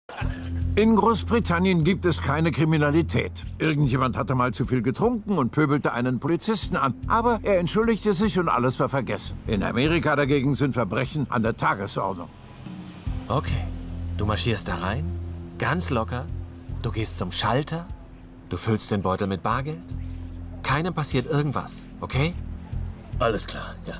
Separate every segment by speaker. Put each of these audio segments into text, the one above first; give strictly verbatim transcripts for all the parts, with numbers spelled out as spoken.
Speaker 1: In Großbritannien gibt es keine Kriminalität. Irgendjemand hatte mal zu viel getrunken und pöbelte einen Polizisten an. Aber er entschuldigte sich und alles war vergessen. In Amerika dagegen sind Verbrechen an der Tagesordnung.
Speaker 2: Okay, du marschierst da rein, ganz locker. Du gehst zum Schalter, du füllst den Beutel mit Bargeld. Keinem passiert irgendwas, okay?
Speaker 3: Alles klar, ja.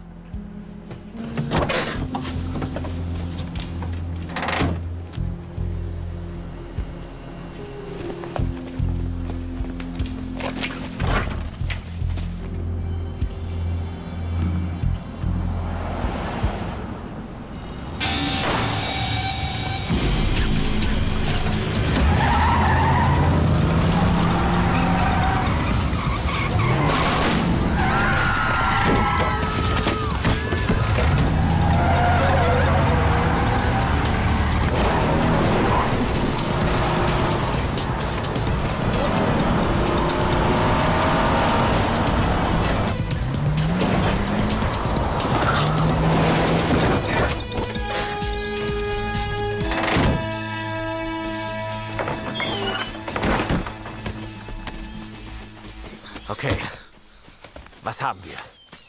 Speaker 2: Okay, was haben wir?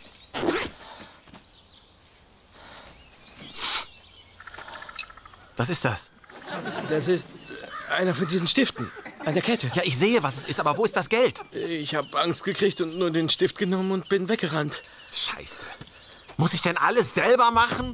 Speaker 2: Was ist das?
Speaker 3: Das ist einer von diesen Stiften an der Kette.
Speaker 2: Ja, ich sehe, was es ist, aber wo ist das Geld?
Speaker 3: Ich habe Angst gekriegt und nur den Stift genommen und bin weggerannt.
Speaker 2: Scheiße. Muss ich denn alles selber machen?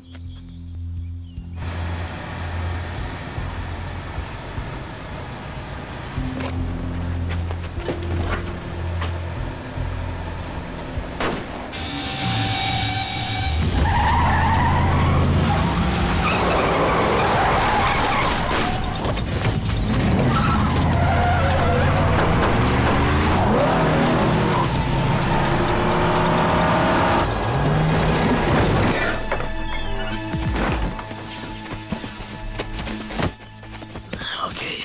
Speaker 3: Okay.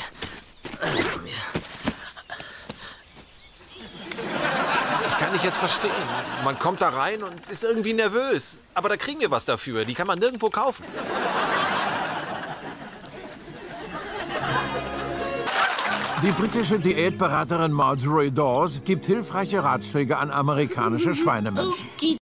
Speaker 2: Ich kann dich jetzt verstehen. Man kommt da rein und ist irgendwie nervös. Aber da kriegen wir was dafür. Die kann man nirgendwo kaufen.
Speaker 1: Die britische Diätberaterin Marjorie Dawes gibt hilfreiche Ratschläge an amerikanische Schweinemenschen.